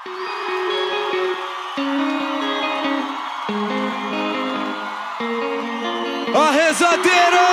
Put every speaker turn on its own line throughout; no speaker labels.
A rezadeira!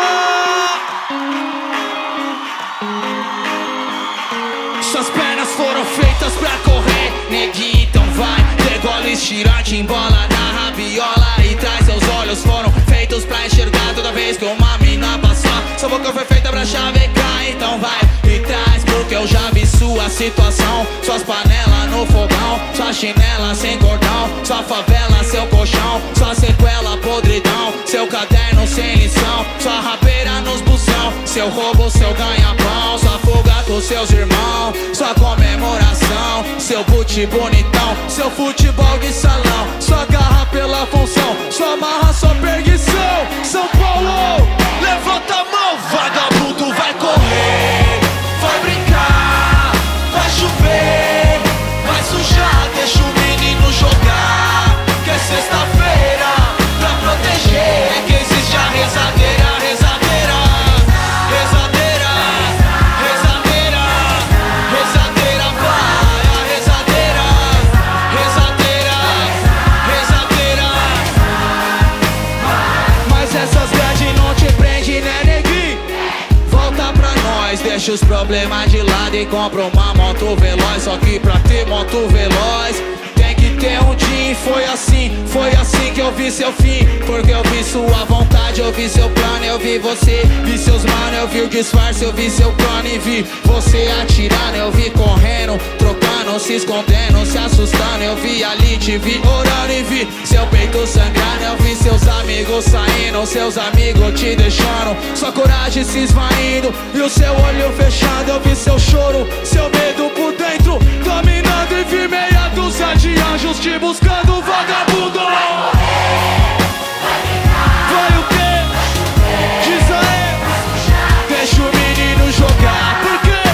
Suas pernas foram feitas pra correr, neguinho, então vai. Degola, estirante, embola na rabiola e traz. Seus olhos foram feitos pra enxergar toda vez que uma mina passar. Sua boca foi feita pra chavecar, então vai e traz. Porque eu já vi sua situação, suas panelas no fogão, sua chinela sem cordão, sua favela, seu colchão, sua sequela, podridão, seu caderno sem lição, sua rabeira nos busão, seu roubo, seu ganha-pão, sua fuga com seus irmãos, sua comemoração, seu boot bonitão, seu futebol de salão, sua garra pela função, sua marra, sua perdição. São Paulo, levanta a mão, vagabundo vai correr, vai brincar, vai chover, vai sujar, deixa o menino jogar, que é sexta-feira, pra proteger, é que existe a rezadeira, rezadeira, rezadeira, rezadeira, rezadeira, vai, a rezadeira, rezadeira, rezadeira. Mas essas grades não te prende, né, neguinho? Volta pra nós, deixa os problemas de lado e compra uma moto veloz. Só que pra ter moto veloz tem que ter um din. Foi assim que eu vi seu fim. Porque eu vi sua vontade, eu vi seu plano, eu vi você, vi seus mano, eu vi o disfarce, eu vi seu plano e vi você atirando, eu vi correndo, trocando, se escondendo, se assustando, eu vi ali, te vi orando e vi seu peito sangrando, eu vi seus amigos saindo, seus amigos te deixando, sua coragem se esvaindo e o seu olho fechado, eu vi seu choro, seu medo por dentro, dominando e vi meia dúzia de anjos te buscando, vagabundo. Vai o quê? Diz aí. Deixa o menino jogar. Por quê?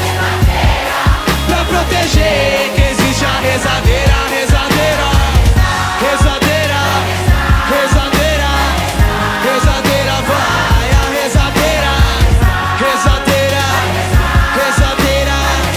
Pra proteger que existe a rezadeira, rezadeira, rezadeira, rezadeira, rezadeira, vai a rezadeira, rezadeira, rezadeira.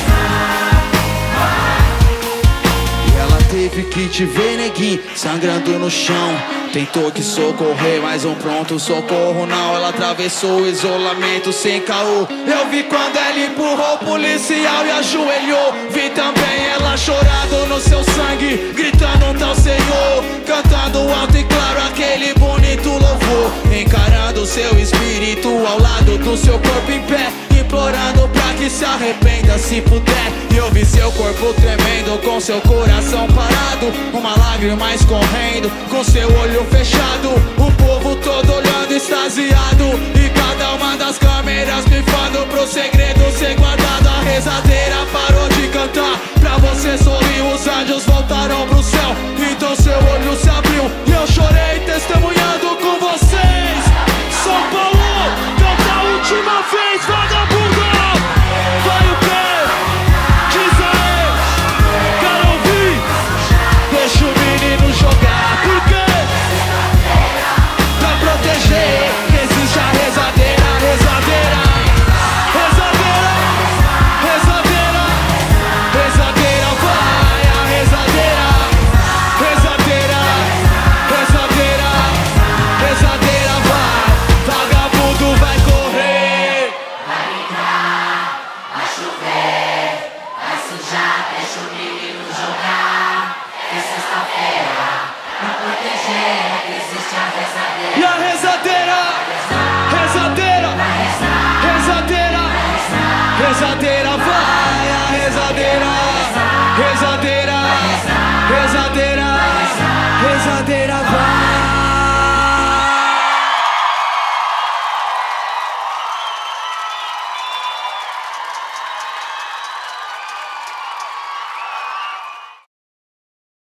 E ela teve que te ver, neguinho, sangrando no chão. Tentou que socorrer, mas um pronto socorro não. Ela atravessou o isolamento sem caô. Eu vi quando ela empurrou o policial e ajoelhou. Vi também ela chorando no seu sangue, gritando um tal Senhor, cantando alto e claro aquele bonito louvor, encarando seu espírito ao lado do seu corpo em pé, implorando pra que se arrependa se puder. E eu vi seu corpo tremendo, com seu coração parado, uma lágrima escorrendo, com seu olho fechado, o povo todo olhando extasiado, e cada uma das câmeras pifando pro segredo ser guardado. A rezadeira parou de cantar, pra você sorrir, os anjos voltaram pro céu, então seu olho se abriu e eu chorei testemunhando com vocês. São Paulo, canta a última vez, vagabundo. Vai o quê? Diz aí. Quero ouvir. Deixa o menino jogar. Por quê? Pra proteger que existe a rezadeira, rezadeira, rezadeira, rezadeira, rezadeira, vai a rezadeira, rezadeira, rezadeira, rezadeira, vai. Vagabundo vai correr,
vai brincar, vai chover, vai sujar, deixa o menino jogar. É sexta-feira, pra proteger, que existe a rezadeira.
e a rezadeira, rezadeira, rezadeira, rezadeira.